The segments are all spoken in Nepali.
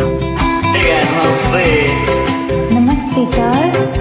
Hey guys, namaste. Namaste, sir.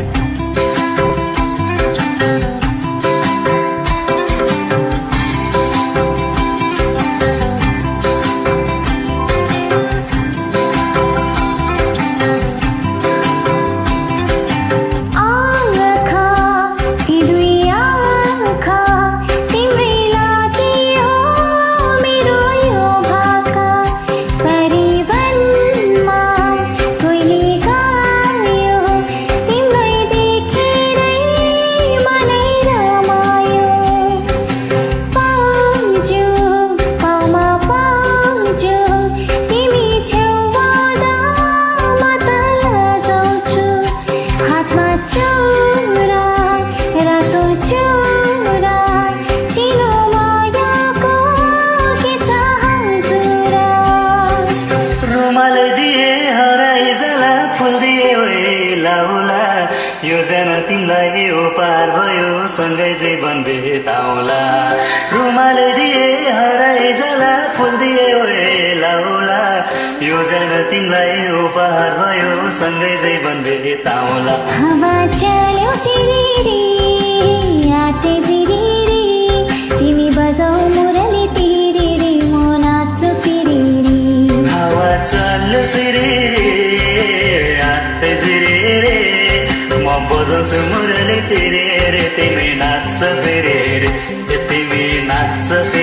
यो जान तिमीलाई पार भयो सँगै जीवन बिताउला रुमाल दिए हराइ जाला फुल दिए ओए लाउला यो जान तिमीलाई पार भयो सँगै जीवन बिताउला हावा चल्यो सिरिरी आटे जिरिरी तिमी बजाऊ मुरली तिरिरी म नाच्छु फिरिरी हावा चल्यो सिरिरी आटे जिरिरी म बजाउँछु मुरली तिरेरे तिमी नाच्छ फेरि तिमी नाच्छ फेरि